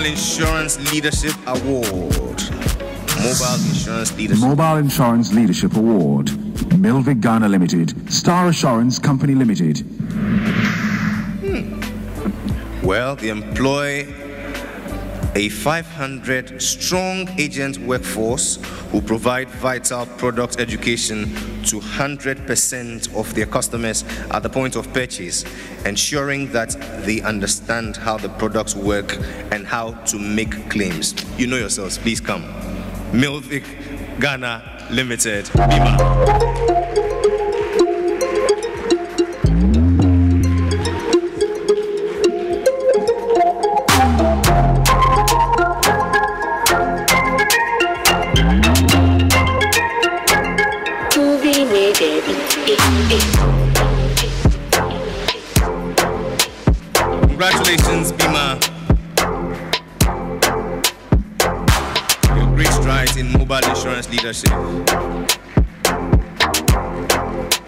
Mobile Insurance Leadership Award. Mobile Insurance Leadership. Mobile Insurance Leadership Award. Milvik Ghana Limited. Star Assurance Company Limited. Well, they employ a 500-strong agent workforce who provide vital product education to 100% of their customers at the point of purchase, ensuring that they understand how the products work and how to make claims. You know yourselves, please come. Milvik Ghana Limited, BIMA. Congratulations, BIMA. Your great strides in mobile insurance leadership.